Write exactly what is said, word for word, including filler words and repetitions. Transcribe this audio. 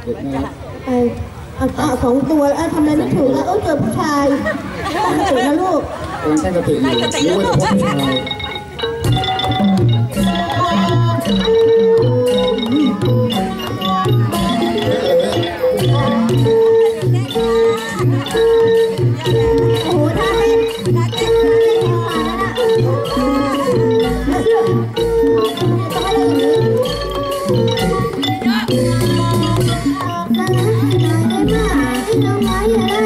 เด็กนะไอ้เอาเอาสองตัวแล้วทำไมไม่ถูกแล้วเออเจอผู้ชายต้องถูกนะลูกเป็นแค่กระติกอยู่รู้ว่าจะพบผู้ชายโอ้โหท่าเต้นท่าเต้นท่าเต้นแข็งขาแล้วนะต้องให้เราอย่างนี้บอกกันหน่อยได้ไหมเราไว้อะไร